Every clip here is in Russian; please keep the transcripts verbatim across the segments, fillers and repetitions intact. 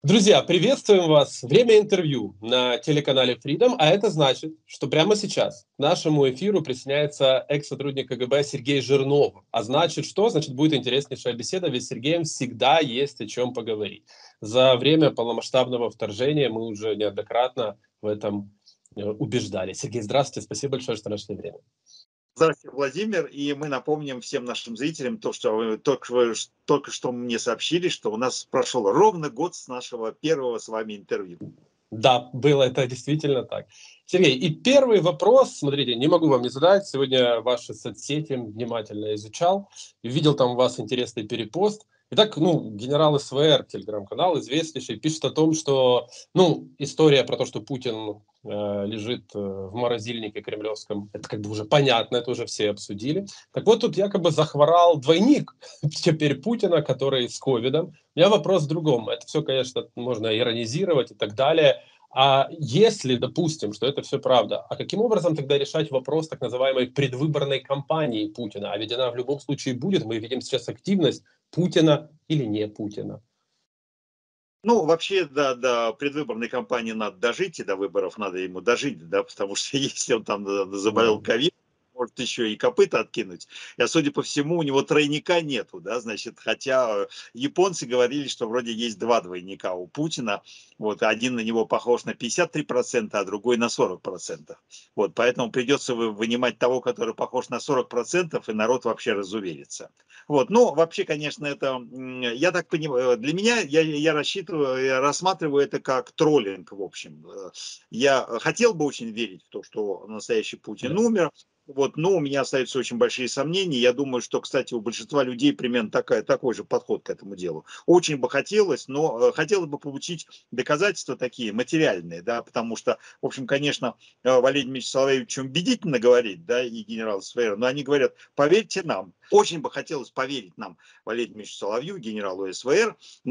Друзья, приветствуем вас! Время интервью на телеканале Freedom, а это значит, что прямо сейчас к нашему эфиру присоединяется экс-сотрудник КГБ Сергей Жирнов. А значит что? Значит, будет интереснейшая беседа, ведь с Сергеем всегда есть о чем поговорить. За время полномасштабного вторжения мы уже неоднократно в этом э, убеждали. Сергей, здравствуйте, спасибо большое, что нашли время. Здравствуйте, Владимир, и мы напомним всем нашим зрителям то, что вы только, вы только что мне сообщили, что у нас прошел ровно год с нашего первого с вами интервью. Да, было это действительно так. Сергей, и первый вопрос, смотрите, не могу вам не задать. Сегодня ваши соцсети внимательно изучал, и видел там у вас интересный перепост. Итак, ну, генерал СВР, телеграм-канал известнейший, пишет о том, что, ну, история про то, что Путин э, лежит э, в морозильнике кремлевском, это как бы уже понятно, это уже все обсудили. Так вот, тут якобы захворал двойник теперь Путина, который с ковидом. У меня вопрос в другом. Это все, конечно, можно иронизировать и так далее. А если, допустим, что это все правда, а каким образом тогда решать вопрос так называемой предвыборной кампании Путина? А ведь она в любом случае будет. Мы видим сейчас активность Путина или не Путина. Ну, вообще, до, до предвыборной кампании надо дожить, и до выборов надо ему дожить, да, потому что если он там э, заболел Да. ковид, может еще и копыта откинуть. А судя по всему, у него тройника нету, да, значит, хотя э, японцы говорили, что вроде есть два двойника у Путина, вот, один на него похож на пятьдесят три процента, а другой на сорок процентов. Вот, поэтому придется вы- вынимать того, который похож на сорок процентов, и народ вообще разуверится. Вот, ну, вообще, конечно, это, м, я так понимаю, для меня, я, я рассчитываю, я рассматриваю это как троллинг, в общем. Э, Я хотел бы очень верить в то, что настоящий Путин Да. умер, вот, но у меня остаются очень большие сомнения. Я думаю, что, кстати, у большинства людей примерно такая, такой же подход к этому делу. Очень бы хотелось, но э, хотелось бы получить доказательства такие, материальные, да, потому что, в общем, конечно, э, Валерий Дмитриевич Соловьевич убедительно говорит, да, и генерал СВР, но они говорят, поверьте нам. Очень бы хотелось поверить нам, Валерию Дмитриевичу Соловью, генералу СВР,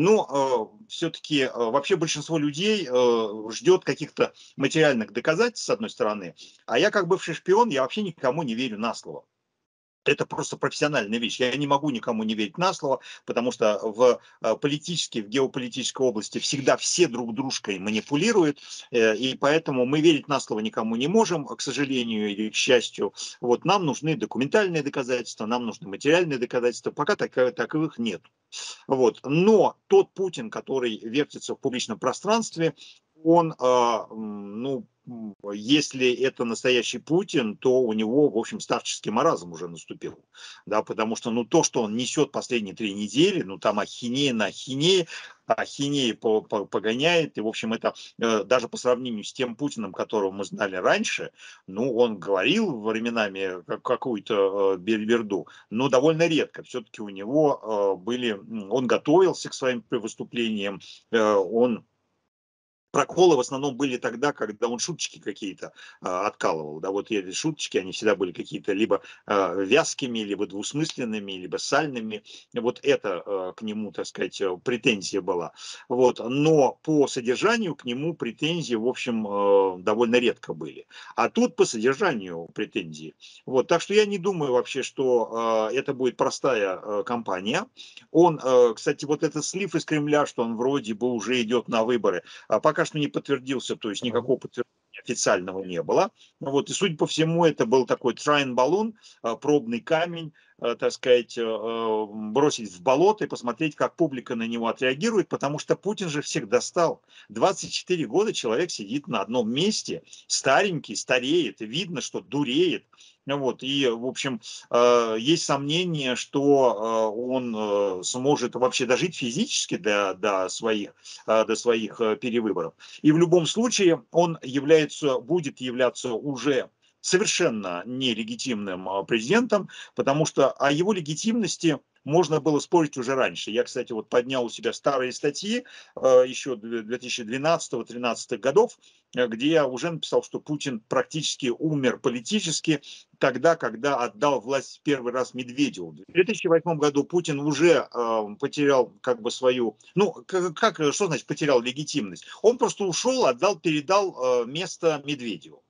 но э, все-таки э, вообще большинство людей э, ждет каких-то материальных доказательств, с одной стороны, а я как бывший шпион, я вообще никому не верю на слово. Это просто профессиональная вещь. Я не могу никому не верить на слово, потому что в э, политической, в геополитической области всегда все друг дружкой манипулируют, э, и поэтому мы верить на слово никому не можем, к сожалению или к счастью. Вот нам нужны документальные доказательства, нам нужны материальные доказательства. Пока так- таковых нет. Вот. Но тот Путин, который вертится в публичном пространстве, он, а, м, ну, м, если это настоящий Путин, то у него, в общем, старческий маразм уже наступил. Да, потому что, ну, то, что он несет последние три недели, ну, там ахинея на ахинея, ахинея по- по- погоняет, и, в общем, это э, даже по сравнению с тем Путиным, которого мы знали раньше, ну, он говорил временами как- какую-то э, бельберду, но довольно редко. Все-таки у него э, были, м, он готовился к своим выступлениям, э, он проколы в основном были тогда, когда он шуточки какие-то а, откалывал. Да, вот эти шуточки, они всегда были какие-то либо а, вязкими, либо двусмысленными, либо сальными. Вот это а, к нему, так сказать, э, претензия была. Вот. Но по содержанию к нему претензии, в общем, э, довольно редко были. А тут по содержанию претензии. Вот. Так что я не думаю вообще, что э, это будет простая э, кампания. Он, э, кстати, вот этот слив из Кремля, что он вроде бы уже идет на выборы, а пока что не подтвердился, то есть никакого подтверждения официального не было. Ну вот, и судя по всему, это был такой trying balloon, а, пробный камень, а, так сказать, а, бросить в болото и посмотреть, как публика на него отреагирует, потому что Путин же всех достал. двадцать четыре года человек сидит на одном месте, старенький, стареет, видно, что дуреет. Ну вот, и, в общем, э, есть сомнение, что э, он э, сможет вообще дожить физически до, до своих, э, до своих э, перевыборов. И в любом случае он является, будет являться уже совершенно нелегитимным э, президентом, потому что о его легитимности можно было спорить уже раньше. Я, кстати, вот поднял у себя старые статьи э, еще две тысячи двенадцатого-тринадцатого годов, э, где я уже написал, что Путин практически умер политически тогда, когда отдал власть первый раз Медведеву. В две тысячи восьмом году Путин уже э, потерял как бы свою, ну, как, как, что значит потерял легитимность? Он просто ушел, отдал, передал э, место Медведеву.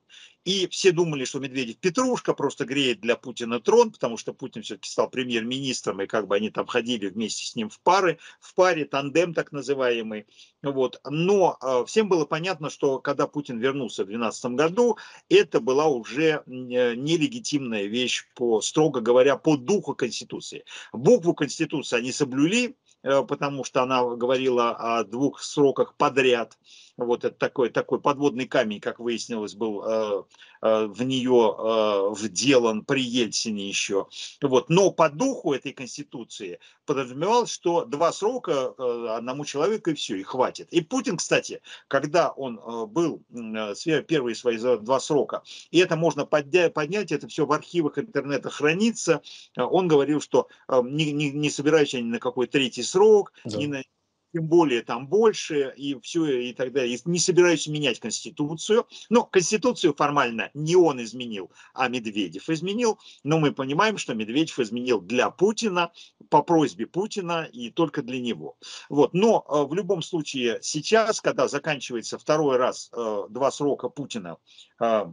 И все думали, что Медведев петрушка, просто греет для Путина трон, потому что Путин все-таки стал премьер-министром, и как бы они там ходили вместе с ним в пары, в паре, тандем так называемый. Вот. Но э, всем было понятно, что когда Путин вернулся в две тысячи двенадцатом году, это была уже нелегитимная вещь, по, строго говоря, по духу Конституции. Букву Конституции они соблюли, э, потому что она говорила о двух сроках подряд. Вот это такой, такой подводный камень, как выяснилось, был э, э, в нее э, вделан при Ельцине еще. Вот. Но по духу этой Конституции подразумевалось, что два срока э, одному человеку и все, и хватит. И Путин, кстати, когда он э, был э, первые свои два срока, и это можно поднять, поднять это все в архивах интернета хранится, э, он говорил, что э, не, не, не собираюсь я ни на какой третий срок, Да. ни на тем более там больше, и все, и так далее. Не собираюсь менять Конституцию. Но Конституцию формально не он изменил, а Медведев изменил. Но мы понимаем, что Медведев изменил для Путина, по просьбе Путина, и только для него. Вот. Но э, в любом случае сейчас, когда заканчивается второй раз э, два срока Путина, э,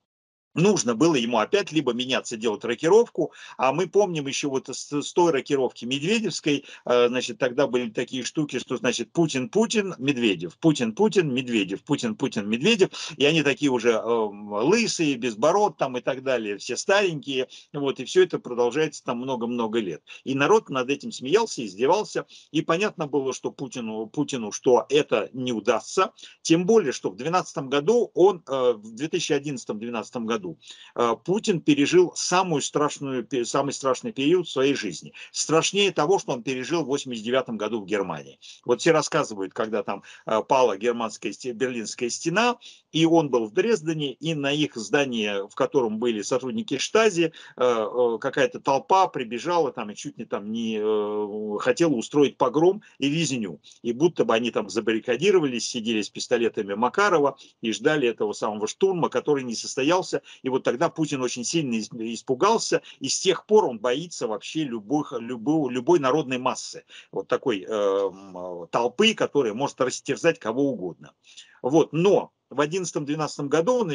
нужно было ему опять либо меняться, делать рокировку, а мы помним еще вот с, с той рокировки медведевской, э, значит, тогда были такие штуки, что, значит, Путин, Путин, Медведев, Путин, Путин, Медведев, Путин, Путин, Медведев, и они такие уже э, лысые, без бород там и так далее, все старенькие, вот, и все это продолжается там много-много лет. И народ над этим смеялся, издевался, и понятно было, что Путину, Путину, что это не удастся, тем более, что в две тысячи двенадцатом году он, э, в две тысячи одиннадцатом-две тысячи двенадцатом году Путин пережил самую страшную, самый страшный период в своей жизни. Страшнее того, что он пережил в восемьдесят девятом году в Германии. Вот все рассказывают, когда там пала германская Берлинская стена, и он был в Дрездене, и на их здании, в котором были сотрудники Штази, какая-то толпа прибежала там и чуть не там не хотела устроить погром и резню. И будто бы они там забаррикадировались, сидели с пистолетами Макарова и ждали этого самого штурма, который не состоялся. И вот тогда Путин очень сильно испугался, и с тех пор он боится вообще любых, любой, любой народной массы. Вот такой э, толпы, которая может растерзать кого угодно. Вот. Но в две тысячи одиннадцатом-две тысячи двенадцатом году он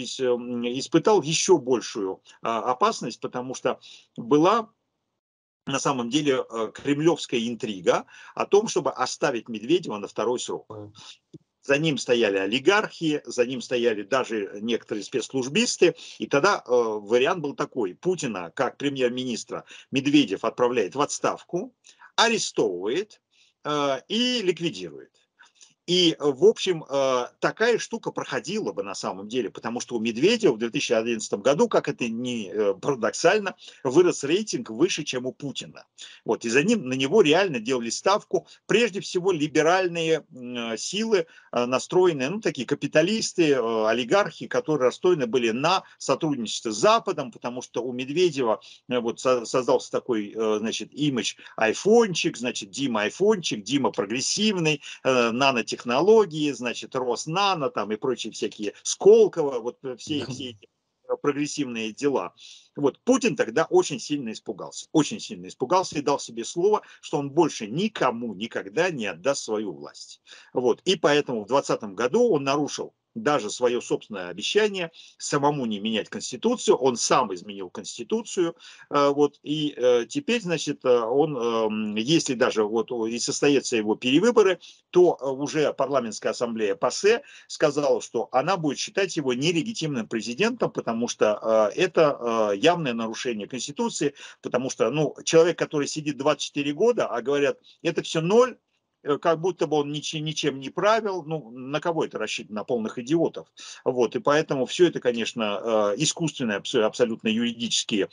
испытал еще большую опасность, потому что была на самом деле кремлевская интрига о том, чтобы оставить Медведева на второй срок. За ним стояли олигархи, за ним стояли даже некоторые спецслужбисты. И тогда э, вариант был такой. Путина, как премьер-министра, Медведев отправляет в отставку, арестовывает э, и ликвидирует. И, в общем, такая штука проходила бы на самом деле, потому что у Медведева в две тысячи одиннадцатом году, как это ни парадоксально, вырос рейтинг выше, чем у Путина. Вот, и за ним, на него реально делали ставку, прежде всего, либеральные силы, настроенные, ну, такие капиталисты, олигархи, которые настроены были на сотрудничество с Западом, потому что у Медведева вот создался такой, значит, имидж айфончик, значит, Дима айфончик, Дима прогрессивный, нанотехнологии, технологии, значит, Роснано там и прочие всякие, Сколково, вот все, все эти прогрессивные дела. Вот Путин тогда очень сильно испугался, очень сильно испугался и дал себе слово, что он больше никому никогда не отдаст свою власть. Вот, и поэтому в двадцатом году он нарушил даже свое собственное обещание самому не менять Конституцию, он сам изменил Конституцию, вот, и теперь, значит, он, если даже вот и состоятся его перевыборы, то уже парламентская ассамблея ПАСЕ сказала, что она будет считать его нелегитимным президентом, потому что это явное нарушение Конституции, потому что, ну, человек, который сидит двадцать четыре года, а говорят, это все ноль, как будто бы он ничем, ничем не правил, ну, на кого это рассчитано, на полных идиотов. Вот, и поэтому все это, конечно, искусственные абсолютно юридические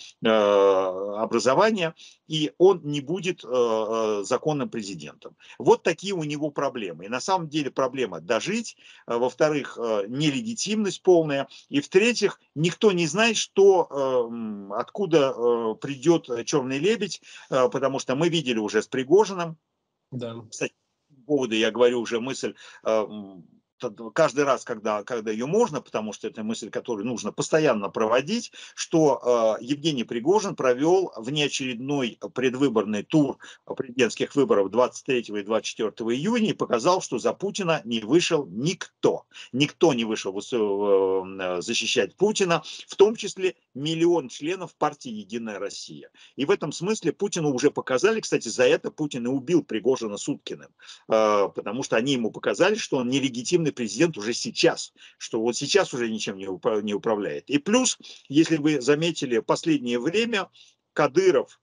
образования, и он не будет законным президентом. Вот такие у него проблемы. И на самом деле проблема дожить, во-вторых, нелегитимность полная, и в-третьих, никто не знает, что, откуда придет черный лебедь, потому что мы видели уже с Пригожиным, да. Кстати, по поводу, я говорю уже мысль, каждый раз, когда, когда ее можно, потому что это мысль, которую нужно постоянно проводить, что э, Евгений Пригожин провел внеочередной предвыборный тур президентских выборов двадцать третьего и двадцать четвёртого июня и показал, что за Путина не вышел никто. Никто не вышел э, защищать Путина, в том числе миллион членов партии «Единая Россия». И в этом смысле Путину уже показали, кстати, за это Путин и убил Пригожина с Уткиным, э, потому что они ему показали, что он нелегитимный президент уже сейчас, что вот сейчас уже ничем не, упра- не управляет. И плюс, если вы заметили, в последнее время Кадыров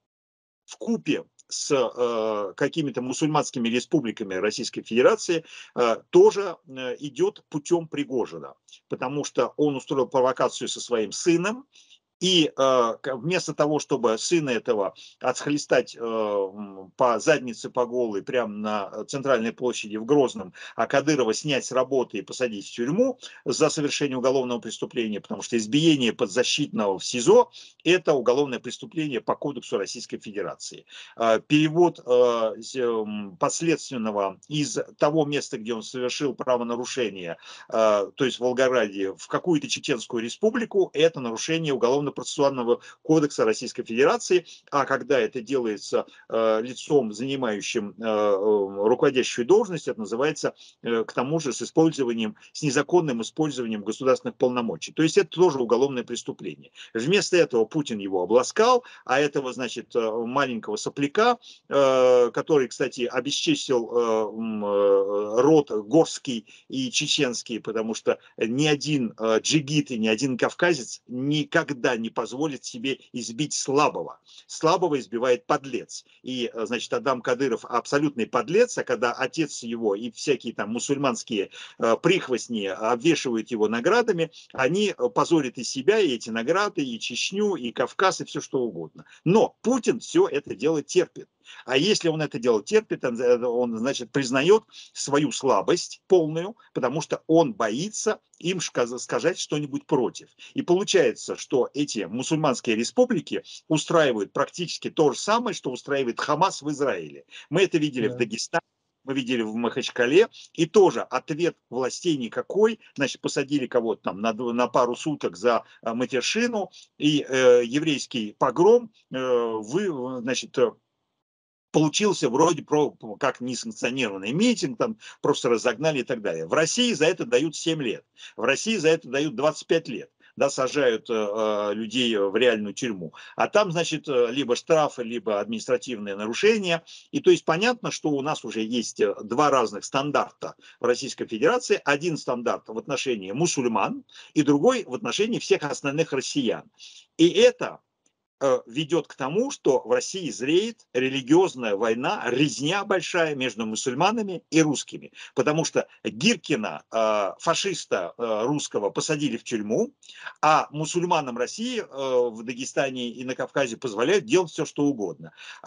вкупе с э, какими-то мусульманскими республиками Российской Федерации э, тоже э, идет путем Пригожина, потому что он устроил провокацию со своим сыном. И э, вместо того, чтобы сына этого отхлестать э, по заднице, по голой, прямо на центральной площади в Грозном, а Кадырова снять с работы и посадить в тюрьму за совершение уголовного преступления, потому что избиение подзащитного в СИЗО – это уголовное преступление по Кодексу Российской Федерации. Э, перевод э, подследственного из того места, где он совершил правонарушение, э, то есть в Волгограде, в какую-то чеченскую республику – это нарушение уголовного процессуального кодекса Российской Федерации, а когда это делается э, лицом, занимающим э, руководящую должность, это называется э, к тому же с использованием, с незаконным использованием государственных полномочий. То есть это тоже уголовное преступление. Вместо этого Путин его обласкал, а этого, значит, маленького сопляка, э, который, кстати, обесчестил э, род горский и чеченский, потому что ни один э, джигит и ни один кавказец никогда не позволит себе избить слабого. Слабого избивает подлец. И, значит, Адам Кадыров абсолютный подлец, а когда отец его и всякие там мусульманские э, прихвостни обвешивают его наградами, они позорят и себя, и эти награды, и Чечню, и Кавказ, и все что угодно. Но Путин все это дело терпит. А если он это дело терпит, он, он, значит, признает свою слабость полную, потому что он боится им сказать что-нибудь против. И получается, что эти мусульманские республики устраивают практически то же самое, что устраивает Хамас в Израиле. Мы это видели Да. в Дагестане, мы видели в Махачкале, и тоже ответ властей никакой, значит, посадили кого-то там на, на пару суток за матершину, и э, еврейский погром, э, вы, значит, получился вроде про, как несанкционированный митинг, там просто разогнали и так далее. В России за это дают семь лет, в России за это дают двадцать пять лет. Да, сажают э, людей в реальную тюрьму. А там, значит, либо штрафы, либо административные нарушения. И то есть понятно, что у нас уже есть два разных стандарта в Российской Федерации. Один стандарт в отношении мусульман и другой в отношении всех остальных россиян. И это ведет к тому, что в России зреет религиозная война, резня большая между мусульманами и русскими. Потому что Гиркина, фашиста русского, посадили в тюрьму, а мусульманам России в Дагестане и на Кавказе позволяют делать все, что угодно.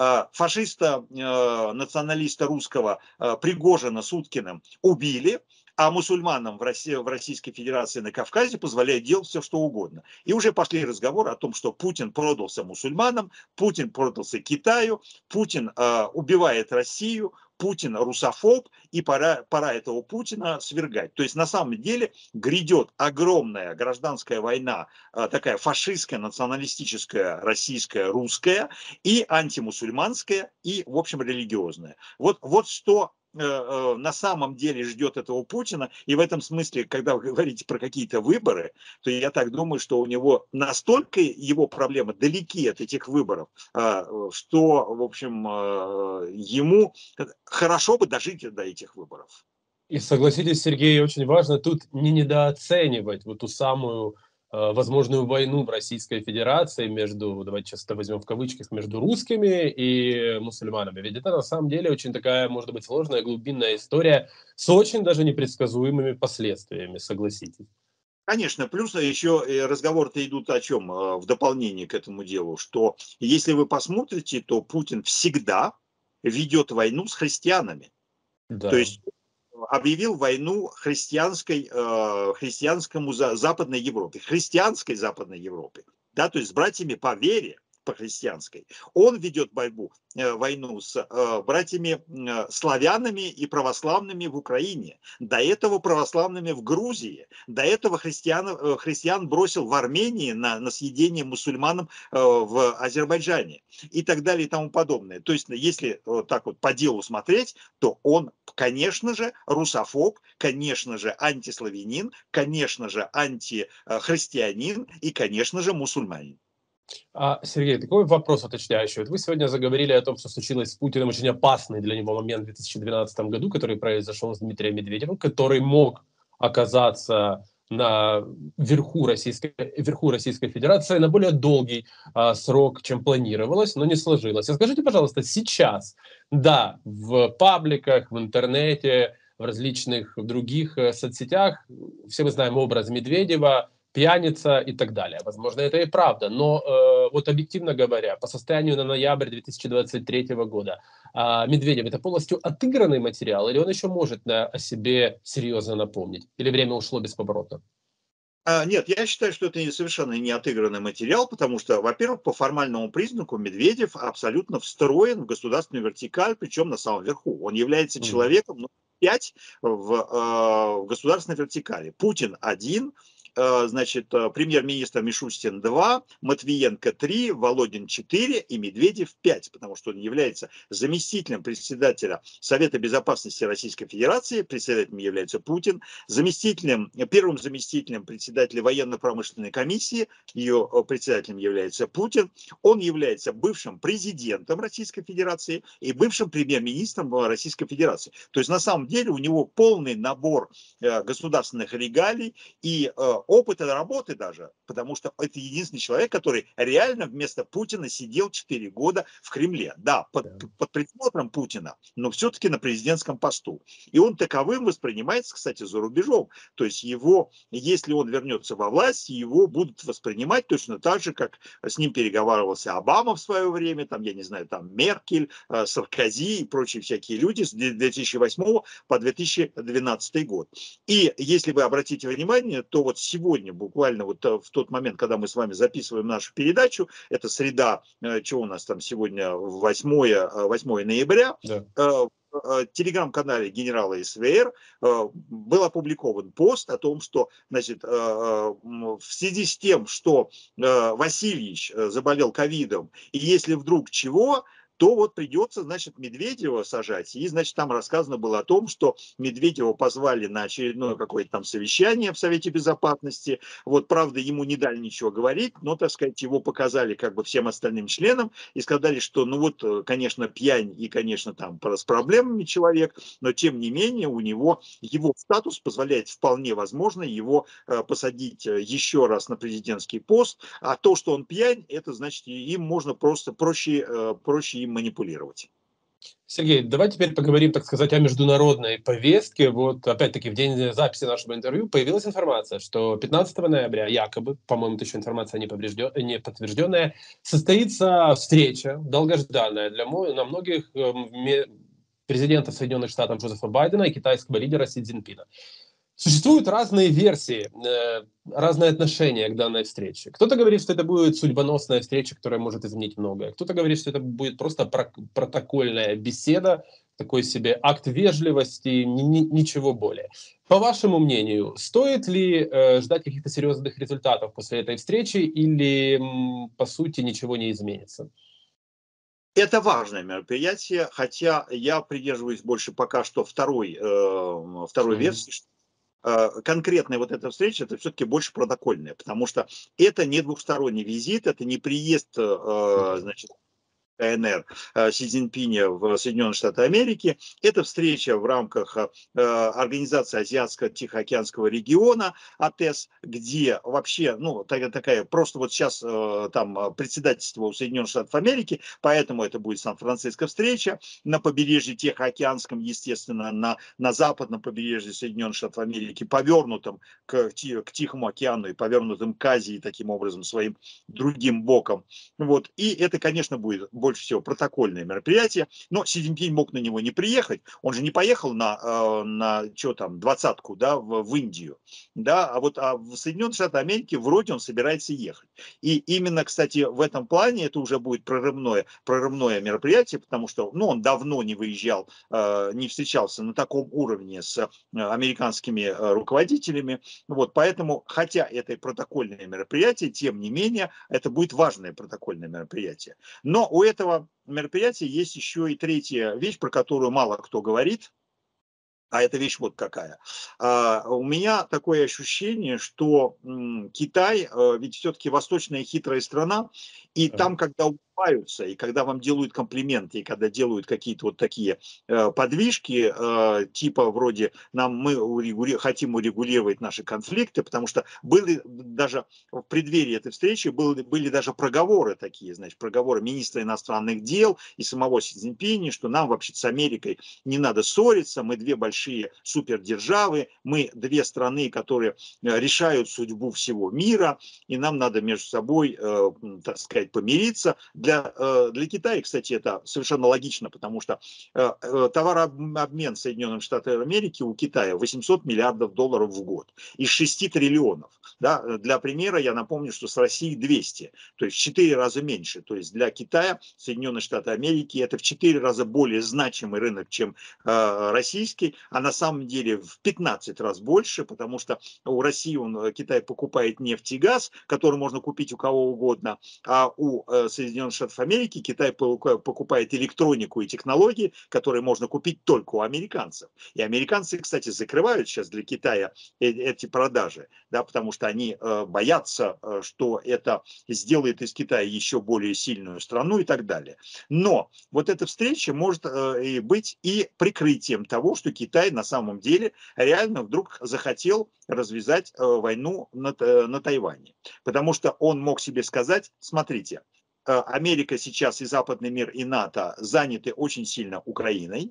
Фашиста, националиста русского Пригожина с Уткиным убили, а мусульманам в, России, в Российской Федерации на Кавказе позволяют делать все, что угодно. И уже пошли разговоры о том, что Путин продался мусульманам, Путин продался Китаю, Путин э, убивает Россию, Путин русофоб, и пора, пора этого Путина свергать. То есть на самом деле грядет огромная гражданская война, э, такая фашистская, националистическая, российская, русская, и антимусульманская, и, в общем, религиозная. Вот, вот что на самом деле ждет этого Путина. И в этом смысле, когда вы говорите про какие-то выборы, то я так думаю, что у него настолько его проблемы далеки от этих выборов, что, в общем, ему хорошо бы дожить до этих выборов. И согласитесь, Сергей, очень важно тут не недооценивать вот ту самую э, возможную войну в Российской Федерации между, давайте часто возьмем в кавычки, между русскими и мусульманами. Ведь это на самом деле очень такая, может быть, сложная, глубинная история с очень даже непредсказуемыми последствиями, согласитесь. Конечно, плюс еще разговоры-то идут о чем в дополнение к этому делу, что если вы посмотрите, то Путин всегда ведет войну с христианами. Да. То есть объявил войну христианской, э, христианскому за, Западной Европе, христианской Западной Европе, да, то есть с братьями по вере, по христианской. Он ведет борьбу, э, войну с э, братьями э, славянами и православными в Украине. До этого православными в Грузии. До этого христиан, э, христиан бросил в Армении на, на съедение мусульманам э, в Азербайджане. И так далее и тому подобное. То есть, если вот так вот по делу смотреть, то он, конечно же, русофоб, конечно же, антиславянин, конечно же, антихристианин и, конечно же, мусульманин. А, Сергей, такой вопрос уточняющий. Вот вы сегодня заговорили о том, что случилось с Путиным очень опасный для него момент в две тысячи двенадцатом году, который произошел с Дмитрием Медведевым, который мог оказаться на верху Российской, верху Российской Федерации на более долгий а, срок, чем планировалось, но не сложилось. А скажите, пожалуйста, сейчас, да, в пабликах, в интернете, в различных других э, соцсетях, все мы знаем образ Медведева, пьяница и так далее. Возможно, это и правда, но э, вот объективно говоря, по состоянию на ноябрь две тысячи двадцать третьего года, э, Медведев — это полностью отыгранный материал, или он еще может на, о себе серьезно напомнить? Или время ушло бесповоротно? А, Нет, я считаю, что это совершенно не отыгранный материал, потому что, во-первых, по формальному признаку Медведев абсолютно встроен в государственную вертикаль, причем на самом верху. Он является Мгм. человеком, ну, пять в, э, в государственной вертикали. Путин один, э, значит, э, премьер-министр Мишустин два, Матвиенко три, Володин четыре и Медведев пять, потому что он является заместителем председателя Совета Безопасности Российской Федерации, председателем является Путин, заместителем, первым заместителем председателя военно-промышленной комиссии, ее э, председателем является Путин, он является бывшим президентом Российской Федерации и бывшим премьер-министром Российской Федерации. То есть на самом деле у него полный набор э, государственных регалий и э, опыта работы даже, потому что это единственный человек, который реально вместо Путина сидел четыре года в Кремле. Да, под, Да. под присмотром Путина, но все-таки на президентском посту. И он таковым воспринимается, кстати, за рубежом. То есть его, если он вернется во власть, его будут воспринимать точно так же, как с ним переговаривался Обама в свое время, там, я не знаю, там Меркель, э, Саркози и прочие всякие люди с две тысячи восьмого по две тысячи двенадцатый год. И если вы обратите внимание, то вот сегодня, буквально вот в тот момент, когда мы с вами записываем нашу передачу, это среда, что у нас там сегодня, восьмое ноября, Да. в телеграм-канале генерала СВР был опубликован пост о том, что, значит, в связи с тем, что Васильевич заболел ковидом, и если вдруг чего, то вот придется, значит, Медведева сажать. И, значит, там рассказано было о том, что Медведева позвали на очередное какое-то там совещание в Совете Безопасности. Вот, правда, ему не дали ничего говорить, но, так сказать, его показали как бы всем остальным членам и сказали, что, ну вот, конечно, пьянь и, конечно, там с проблемами человек, но, тем не менее, у него, его статус позволяет вполне возможно его э, посадить еще раз на президентский пост, а то, что он пьянь, это значит, им можно просто проще, э, проще им манипулировать. Сергей, давай теперь поговорим, так сказать, о международной повестке. Вот, опять-таки, в день записи нашего интервью появилась информация, что пятнадцатого ноября, якобы, по-моему, это еще информация не, не подтвержденная, состоится встреча, долгожданная для на многих э, президента Соединенных Штатов Джозефа Байдена и китайского лидера Си Цзиньпина. Существуют разные версии, э, разные отношения к данной встрече. Кто-то говорит, что это будет судьбоносная встреча, которая может изменить многое. Кто-то говорит, что это будет просто про- протокольная беседа, такой себе акт вежливости, ни- ни- ничего более. По вашему мнению, стоит ли э, ждать каких-то серьезных результатов после этой встречи или, м, по сути, ничего не изменится? Это важное мероприятие, хотя я придерживаюсь больше пока что второй, э, второй Мгм. версии. Э, конкретная вот эта встреча, это все-таки больше протокольная, потому что это не двухсторонний визит, это не приезд, э, Да. значит, КНР э, Си Цзиньпиня в Соединенные Штаты Америки. Это встреча в рамках э, Организации Азиатско-Тихоокеанского региона, АТЭС, где вообще, ну, такая, такая просто вот сейчас э, там председательство у Соединенных Штатов Америки, поэтому это будет Сан-Франциско встреча на побережье Тихоокеанском, естественно, на, на западном побережье Соединенных Штатов Америки, повернутом к, к Тихому океану и повернутым к Азии таким образом своим другим боком. Вот. И это, конечно, будет больше всего протокольное мероприятие, но Си Цзиньпинь мог на него не приехать, он же не поехал на, на что там, двадцатку, да, в, в Индию, да, а вот а в Соединенные Штаты Америки вроде он собирается ехать. И именно, кстати, в этом плане это уже будет прорывное, прорывное мероприятие, потому что, ну, он давно не выезжал, не встречался на таком уровне с американскими руководителями, вот, поэтому, хотя это и протокольное мероприятие, тем не менее, это будет важное протокольное мероприятие. Но у этого мероприятия есть еще и третья вещь, про которую мало кто говорит, а эта вещь вот какая. А, у меня такое ощущение, что м, Китай, а, ведь все-таки восточная хитрая страна, и Ага. там, когда улыбаются, и когда вам делают комплименты, и когда делают какие-то вот такие э, подвижки, э, типа вроде нам мы урегули, хотим урегулировать наши конфликты, потому что были даже в преддверии этой встречи были, были даже проговоры такие, значит, проговоры министра иностранных дел и самого Си Цзиньпиня, что нам вообще с Америкой не надо ссориться, мы две большие супердержавы, мы две страны, которые решают судьбу всего мира, и нам надо между собой, э, так сказать, помириться. Для, э, для Китая, кстати, это совершенно логично, потому что э, э, товарообмен Соединенных Штатов Америки у Китая восемьсот миллиардов долларов в год из шести триллионов. Да? Для примера я напомню, что с Россией двести, то есть в четыре раза меньше. То есть для Китая Соединенные Штаты Америки это в четыре раза более значимый рынок, чем э, российский, а на самом деле в пятнадцать раз больше, потому что у России он, Китай покупает нефть и газ, который можно купить у кого угодно, а у э, Соединенных Штатов Америки Китай покупает электронику и технологии, которые можно купить только у американцев. И американцы, кстати, закрывают сейчас для Китая эти продажи, да, потому что они э, боятся, э, что это сделает из Китая еще более сильную страну и так далее. Но вот эта встреча может э, быть и прикрытием того, что Китай на самом деле реально вдруг захотел развязать э, войну на, э, на Тайване. Потому что он мог себе сказать, смотрите, Америка сейчас и западный мир, и НАТО заняты очень сильно Украиной.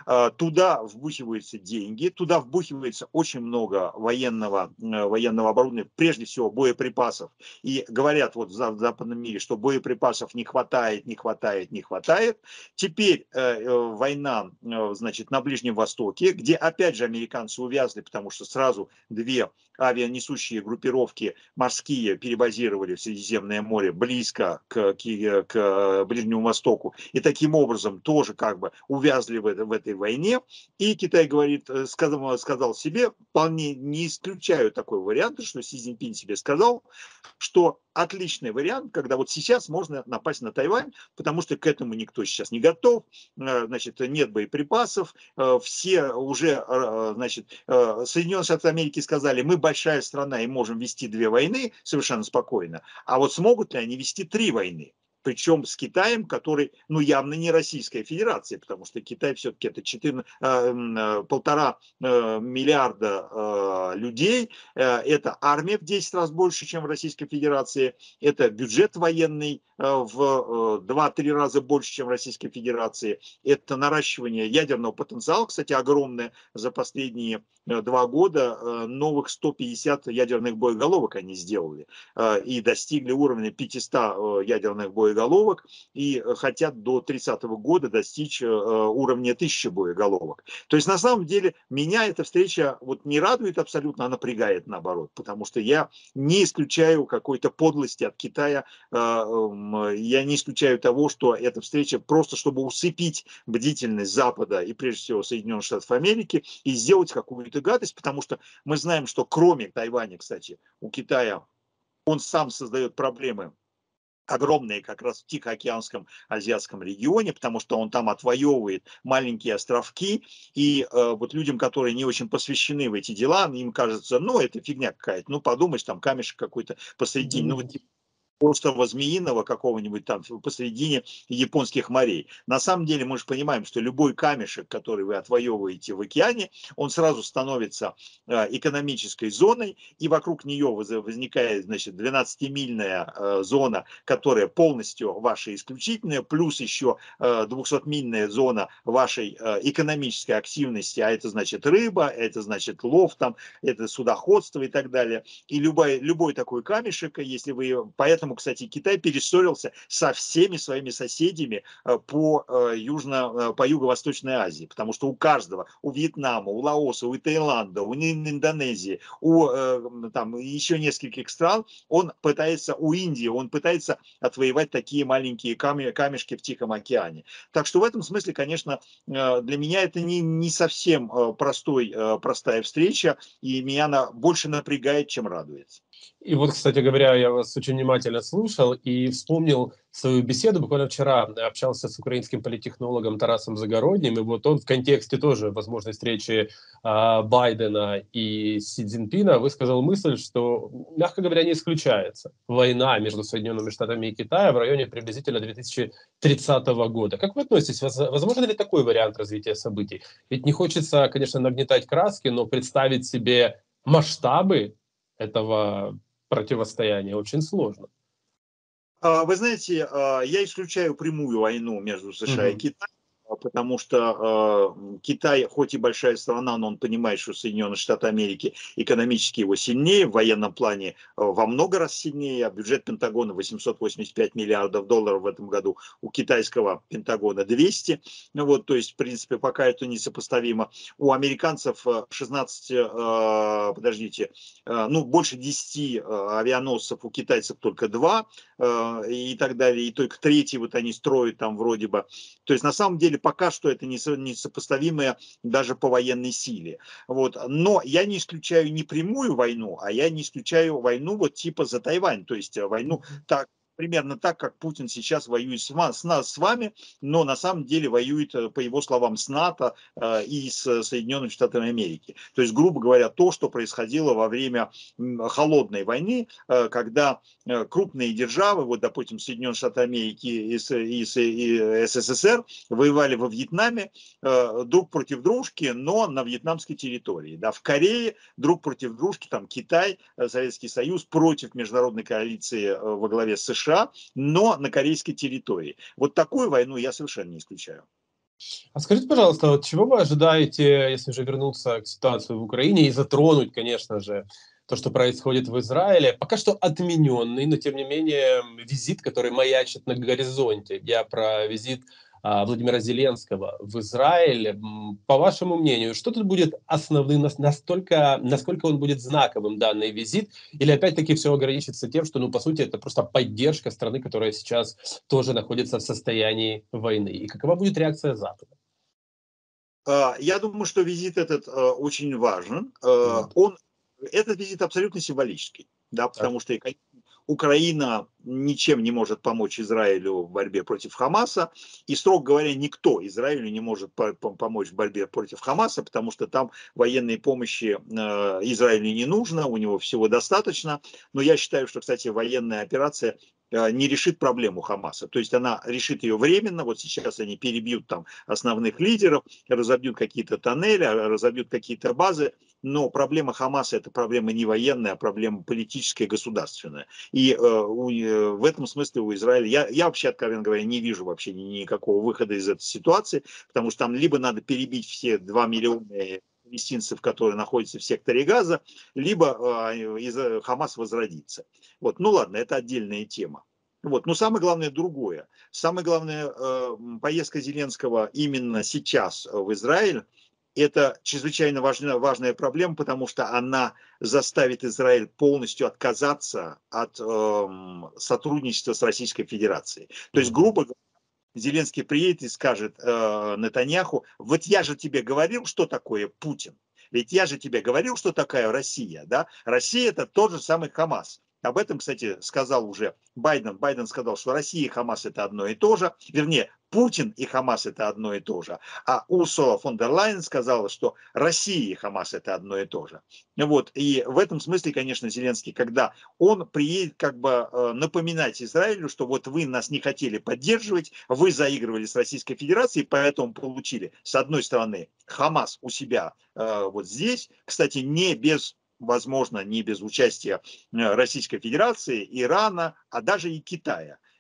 Туда вбухиваются деньги, туда вбухивается очень много военного, военного оборудования, прежде всего боеприпасов. И говорят вот в западном мире, что боеприпасов не хватает, не хватает, не хватает. Теперь война, значит, на Ближнем Востоке, где опять же американцы увязли, потому что сразу две авианесущие группировки морские перебазировали в Средиземное море близко к, к, к Ближнему Востоку. И таким образом тоже как бы увязли в, это, в этой войне. И Китай говорит, сказал, сказал себе, вполне не исключаю такой вариант, что Си Цзиньпинь себе сказал, что отличный вариант, когда вот сейчас можно напасть на Тайвань, потому что к этому никто сейчас не готов, значит, нет боеприпасов, все уже, значит, Соединенные Штаты Америки сказали, мы большая страна и можем вести две войны совершенно спокойно, а вот смогут ли они вести три войны? Причем с Китаем, который, ну, явно не Российская Федерация, потому что Китай все-таки это четыре, полтора миллиарда людей, это армия в десять раз больше, чем в Российской Федерации, это бюджет военный в два-три раза больше, чем в Российской Федерации, это наращивание ядерного потенциала, кстати, огромное за последние два года, новых сто пятьдесят ядерных боеголовок они сделали и достигли уровня пятисот ядерных боеголовок, и хотят до тридцатого года достичь уровня тысячи боеголовок. То есть на самом деле меня эта встреча вот не радует абсолютно, а напрягает наоборот, потому что я не исключаю какой-то подлости от Китая, я не исключаю того, что эта встреча просто чтобы усыпить бдительность Запада и прежде всего Соединенных Штатов Америки и сделать какую-то гадость, потому что мы знаем, что кроме Тайваня, кстати, у Китая он сам создает проблемы огромные как раз в Тихоокеанском азиатском регионе, потому что он там отвоевывает маленькие островки, и э, вот людям, которые не очень посвящены в эти дела, им кажется, ну, это фигня какая-то, ну, подумаешь, там камешек какой-то посредине, ну, типа острова Змеиного какого-нибудь там посредине японских морей. На самом деле мы же понимаем, что любой камешек, который вы отвоевываете в океане, он сразу становится э, экономической зоной, и вокруг нее возникает, значит, двенадцатимильная э, зона, которая полностью ваша исключительная, плюс еще э, двухсотмильная зона вашей э, экономической активности, а это значит рыба, это значит лов, там, это судоходство и так далее. И любой, любой такой камешек, если вы... Поэтому поэтому, кстати, Китай перессорился со всеми своими соседями по, южно, по Юго-Восточной Азии, потому что у каждого, у Вьетнама, у Лаоса, у Таиланда, у Индонезии, у там, еще нескольких стран, он пытается, у Индии, он пытается отвоевать такие маленькие камешки в Тихом океане. Так что в этом смысле, конечно, для меня это не, не совсем простой, простая встреча, и меня она больше напрягает, чем радует. И вот, кстати говоря, я вас очень внимательно слушал и вспомнил свою беседу. Буквально вчера общался с украинским политтехнологом Тарасом Загородним, и вот он в контексте тоже возможной встречи а, Байдена и Си Цзиньпина высказал мысль, что, мягко говоря, не исключается война между Соединенными Штатами и Китаем в районе приблизительно две тысячи тридцатого года. Как вы относитесь? Возможно ли такой вариант развития событий? Ведь не хочется, конечно, нагнетать краски, но представить себе масштабы этого противостояния очень сложно. Вы знаете, я исключаю прямую войну между США и Мгм. Китаем, потому что э, Китай, хоть и большая страна, но он понимает, что Соединенные Штаты Америки экономически его сильнее, в военном плане э, во много раз сильнее, а бюджет Пентагона восемьсот восемьдесят пять миллиардов долларов в этом году, у китайского Пентагона двести, ну вот, то есть, в принципе, пока это несопоставимо. У американцев шестнадцать, э, подождите, э, ну, больше десяти э, авианосцев, у китайцев только два, э, и так далее, и только третий вот они строят там вроде бы. То есть, на самом деле, пока что это несопоставимое даже по военной силе. Вот. Но я не исключаю не прямую войну, а я не исключаю войну вот типа за Тайвань. То есть войну так, примерно так, как Путин сейчас воюет с, с нас, с вами, но на самом деле воюет, по его словам, с НАТО э, и с Соединенными Штатами Америки. То есть, грубо говоря, то, что происходило во время холодной войны, э, когда э, крупные державы, вот, допустим, Соединенные Штаты Америки и, и, и СССР, воевали во Вьетнаме э, друг против дружки, но на вьетнамской территории. Да, в Корее друг против дружки, там Китай, Советский Союз против международной коалиции э, во главе с США, но на корейской территории. Вот такую войну я совершенно не исключаю. А скажите, пожалуйста, вот чего вы ожидаете, если же вернуться к ситуации в Украине и затронуть, конечно же, то, что происходит в Израиле? Пока что отмененный, но тем не менее визит, который маячит на горизонте. Я про визит а, Владимира Зеленского в Израиль. М, По вашему мнению, что тут будет основным, нас- настолько, насколько он будет знаковым, данный визит? Или опять-таки все ограничится тем, что, ну, по сути, это просто поддержка страны, которая сейчас тоже находится в состоянии войны? И какова будет реакция Запада? Я думаю, что визит этот очень важен. Он, этот визит абсолютно символический, да, потому Так. что Украина ничем не может помочь Израилю в борьбе против Хамаса, и, строго говоря, никто Израилю не может по по помочь в борьбе против Хамаса, потому что там военной помощи э, Израилю не нужно, у него всего достаточно. Но я считаю, что, кстати, военная операция э, не решит проблему Хамаса. То есть она решит ее временно. Вот сейчас они перебьют там основных лидеров, разобьют какие-то тоннели, разобьют какие-то базы, но проблема Хамаса — это проблема не военная, а проблема политическая, государственная. И э, у, э, в этом смысле у Израиля, я, я вообще, откровенно говоря, не вижу вообще ни, никакого выхода из этой ситуации, потому что там либо надо перебить все два миллиона палестинцев, которые находятся в секторе Газа, либо э, из, Хамас возродится. Вот. Ну ладно, это отдельная тема. Вот. Но самое главное другое. Самое главное, э, поездка Зеленского именно сейчас в Израиль, это чрезвычайно важная, важная проблема, потому что она заставит Израиль полностью отказаться от э, сотрудничества с Российской Федерацией. То есть, Мгм. грубо говоря, Зеленский приедет и скажет э, Нетаньяху: вот я же тебе говорил, что такое Путин. Ведь я же тебе говорил, что такая Россия. Да? Россия — это тот же самый Хамас. Об этом, кстати, сказал уже Байден. Байден сказал, что Россия и Хамас — это одно и то же. Вернее, Путин и Хамас — это одно и то же. А Урсула фон дер Лайен сказала, что Россия и Хамас — это одно и то же. Вот. И в этом смысле, конечно, Зеленский, когда он приедет как бы напоминать Израилю, что вот вы нас не хотели поддерживать, вы заигрывали с Российской Федерацией, поэтому получили, с одной стороны, Хамас у себя э, вот здесь, кстати, не без, возможно, не без участия Российской Федерации, Ирана, а даже и Китая.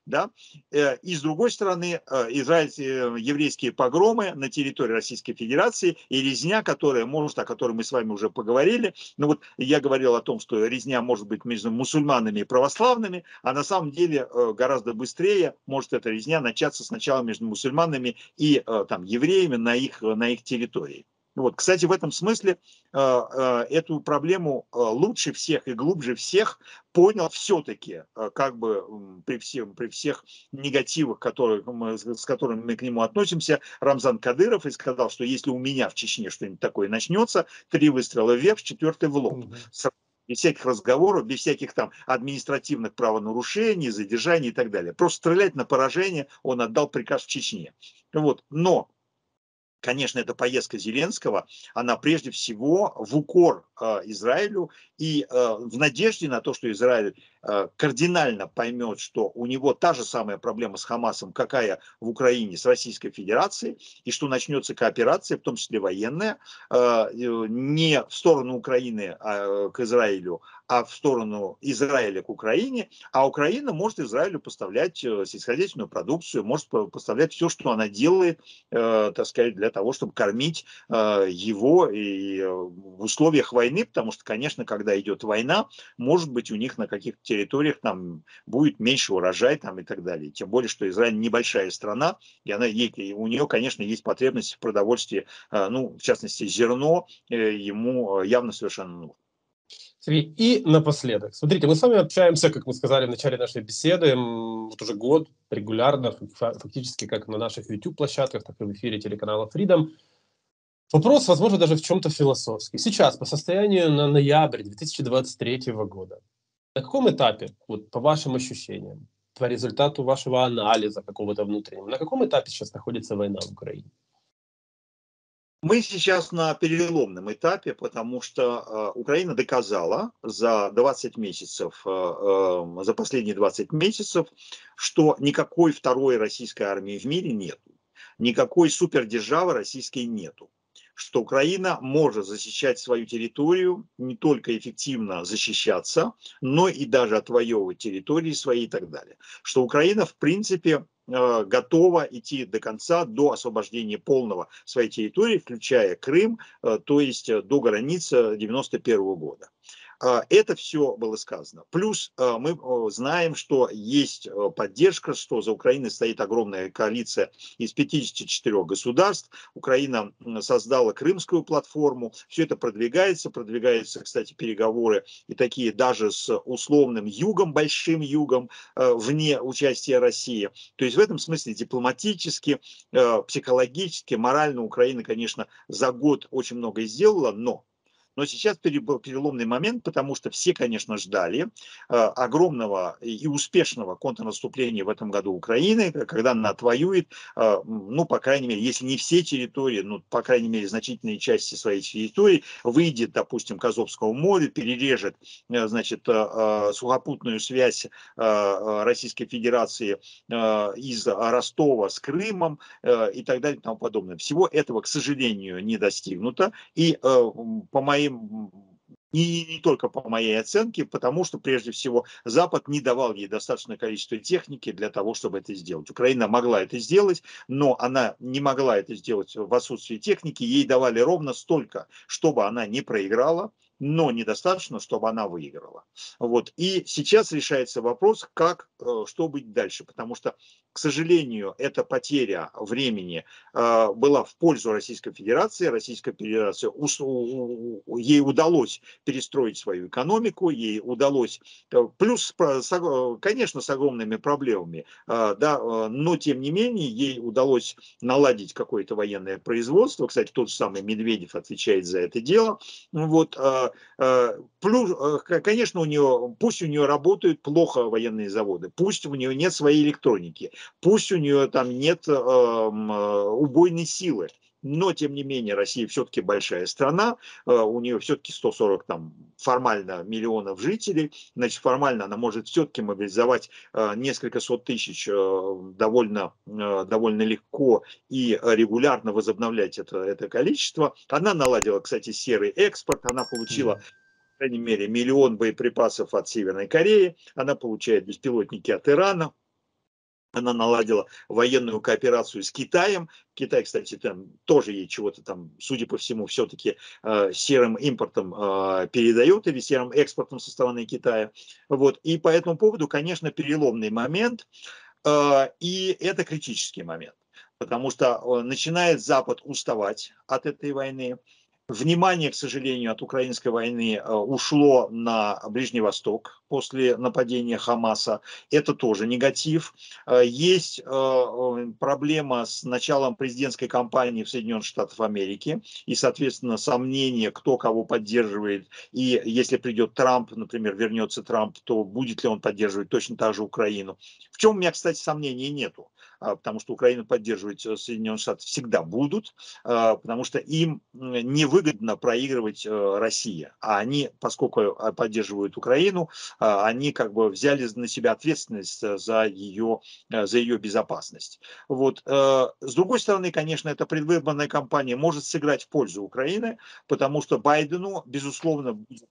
да, и с другой стороны, израильские еврейские погромы на территории Российской Федерации и резня, которая может, о которой мы с вами уже поговорили. Ну вот я говорил о том, что резня может быть между мусульманами и православными, а на самом деле гораздо быстрее может эта резня начаться сначала между мусульманами и там евреями на их, на их территории. Вот, кстати, в этом смысле э, э, эту проблему э, лучше всех и глубже всех понял все-таки, э, как бы э, при, всем, при всех негативах, которые мы, с которыми мы к нему относимся, Рамзан Кадыров, и сказал, что если у меня в Чечне что-нибудь такое начнется, три выстрела вверх, четвертый в лоб. Мгм. Без всяких разговоров, без всяких там административных правонарушений, задержаний и так далее. Просто стрелять на поражение он отдал приказ в Чечне. Вот. Но конечно, эта поездка Зеленского, она прежде всего в укор э, Израилю и э, в надежде на то, что Израиль э, кардинально поймет, что у него та же самая проблема с Хамасом, какая в Украине с Российской Федерацией, и что начнется кооперация, в том числе военная, э, не в сторону Украины а, к Израилю, а в сторону Израиля к Украине, а Украина может Израилю поставлять сельскохозяйственную продукцию, может поставлять все, что она делает, э, так сказать, для того, чтобы кормить э, его и э, в условиях войны, потому что, конечно, когда идет война, может быть, у них на каких-то территориях там будет меньше урожай там и так далее. Тем более, что Израиль небольшая страна, и она, и у нее, конечно, есть потребность в продовольствии, э, ну, в частности, зерно э, ему явно совершенно нужно. Сергей, и напоследок. Смотрите, мы с вами общаемся, как мы сказали в начале нашей беседы, м, вот уже год регулярно, фа- фактически как на наших YouTube-площадках, так и в эфире телеканала Freedom. Вопрос, возможно, даже в чем-то философский. Сейчас, по состоянию на ноябрь две тысячи двадцать третьего года, на каком этапе, вот по вашим ощущениям, по результату вашего анализа какого-то внутреннего, на каком этапе сейчас находится война в Украине? Мы сейчас на переломном этапе, потому что э, Украина доказала за двадцать месяцев, э, э, за последние двадцать месяцев, что никакой второй российской армии в мире нет, никакой супердержавы российской нету, что Украина может защищать свою территорию, не только эффективно защищаться, но и даже отвоевывать территории свои и так далее. Что Украина, в принципе, э, готова идти до конца, до освобождения полного своей территории, включая Крым, э, то есть э, до границы девяносто первого года. Это все было сказано. Плюс мы знаем, что есть поддержка, что за Украиной стоит огромная коалиция из пятидесяти четырёх государств. Украина создала Крымскую платформу. Все это продвигается. Продвигаются, кстати, переговоры и такие даже с условным югом, большим югом, вне участия России. То есть в этом смысле дипломатически, психологически, морально Украина, конечно, за год очень многое сделала, но Но сейчас был переломный момент, потому что все, конечно, ждали э, огромного и успешного контрнаступления в этом году Украины, когда она отвоюет, э, ну, по крайней мере, если не все территории, ну, по крайней мере, значительные части своей территории, выйдет, допустим, к Азовскому морю, перережет, э, значит, э, сухопутную связь э, Российской Федерации э, из Ростова с Крымом э, и так далее и тому подобное. Всего этого, к сожалению, не достигнуто. И э, по моим И не только по моей оценке, потому что, прежде всего, Запад не давал ей достаточное количество техники для того, чтобы это сделать. Украина могла это сделать, но она не могла это сделать в отсутствии техники. Ей давали ровно столько, чтобы она не проиграла, но недостаточно, чтобы она выиграла. Вот. И сейчас решается вопрос, как, что быть дальше, потому что, к сожалению, эта потеря времени э, была в пользу Российской Федерации. Российская Федерация, ей удалось перестроить свою экономику, ей удалось, плюс, конечно, с огромными проблемами, да, но тем не менее ей удалось наладить какое-то военное производство. Кстати, тот же самый Медведев отвечает за это дело. Вот. Плюс, конечно, у нее, пусть у нее работают плохо военные заводы, пусть у нее нет своей электроники, пусть у нее там нет э, убойной силы, но, тем не менее, Россия все-таки большая страна, у нее все-таки сто сорок там формально миллионов жителей, значит, формально она может все-таки мобилизовать несколько сот тысяч довольно, довольно легко и регулярно возобновлять это, это количество. Она наладила, кстати, серый экспорт, она получила, по крайней мере, миллион боеприпасов от Северной Кореи, она получает беспилотники от Ирана. Она наладила военную кооперацию с Китаем. Китай, кстати, там тоже ей чего-то там, судя по всему, все-таки э, серым импортом э, передает или серым экспортом со стороны Китая. Вот. И по этому поводу, конечно, переломный момент. Э, и это критический момент. Потому что э, начинает Запад уставать от этой войны. Внимание, к сожалению, от украинской войны э, ушло на Ближний Восток после нападения Хамаса. Это тоже негатив. Э, есть э, проблема с началом президентской кампании в Соединенных Штатах Америки и, соответственно, сомнения, кто кого поддерживает. И если придет Трамп, например, вернется Трамп, то будет ли он поддерживать точно так же Украину. В чем у меня, кстати, сомнений нету, потому что Украину поддерживать Соединенные Штаты всегда будут, потому что им невыгодно проигрывать Россия. А они, поскольку поддерживают Украину, они как бы взяли на себя ответственность за ее, за ее безопасность. Вот. С другой стороны, конечно, эта предвыборная кампания может сыграть в пользу Украины, потому что Байдену, безусловно, будет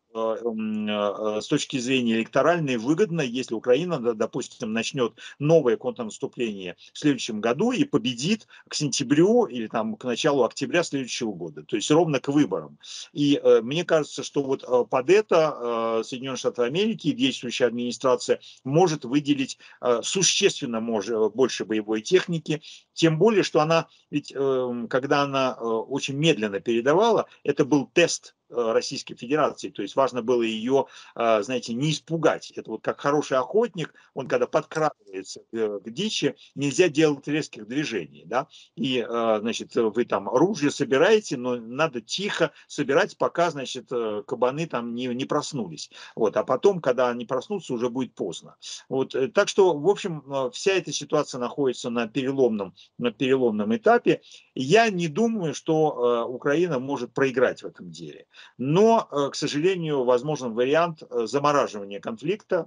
с точки зрения электоральной выгодно, если Украина, допустим, начнет новое контрнаступление в следующем году и победит к сентябрю или там к началу октября следующего года, то есть ровно к выборам. И э, мне кажется, что вот э, под это э, Соединенные Штаты Америки и действующая администрация может выделить э, существенно может, больше боевой техники, тем более, что она, ведь э, когда она э, очень медленно передавала, это был тест Российской Федерации, то есть важно было ее, знаете, не испугать. Это вот как хороший охотник, он когда подкрадывается к дичи, нельзя делать резких движений, да, и, значит, вы там оружие собираете, но надо тихо собирать, пока, значит, кабаны там не, не проснулись, вот, а потом, когда они проснутся, уже будет поздно. Вот, так что, в общем, вся эта ситуация находится на переломном, на переломном этапе. Я не думаю, что Украина может проиграть в этом деле. Но, к сожалению, возможен вариант замораживания конфликта,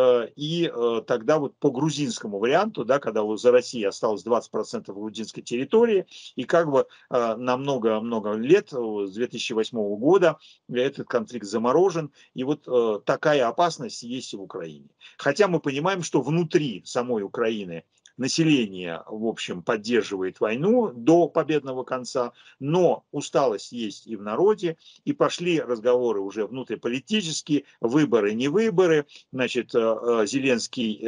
и тогда вот по грузинскому варианту, да, когда за Россией осталось двадцать процентов грузинской территории, и как бы на много-много лет, с две тысячи восьмого года, этот конфликт заморожен, и вот такая опасность есть и в Украине. Хотя мы понимаем, что внутри самой Украины население, в общем, поддерживает войну до победного конца, но усталость есть и в народе, и пошли разговоры уже внутриполитические, выборы, не выборы, значит, Зеленский,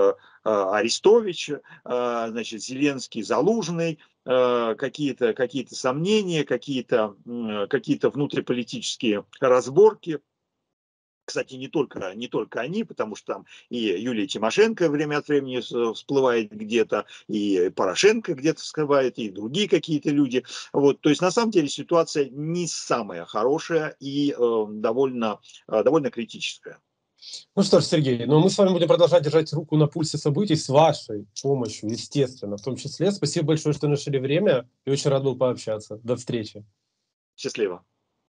Арестович, значит, Зеленский, Залужный, какие-то какие-то сомнения, какие-то какие-то внутриполитические разборки. Кстати, не только, не только они, потому что там и Юлия Тимошенко время от времени всплывает где-то, и Порошенко где-то всплывает, и другие какие-то люди. Вот, то есть, на самом деле, ситуация не самая хорошая и э, довольно, э, довольно критическая. Ну что ж, Сергей, ну мы с вами будем продолжать держать руку на пульсе событий с вашей помощью, естественно, в том числе. Спасибо большое, что нашли время, и очень рад был пообщаться. До встречи. Счастливо.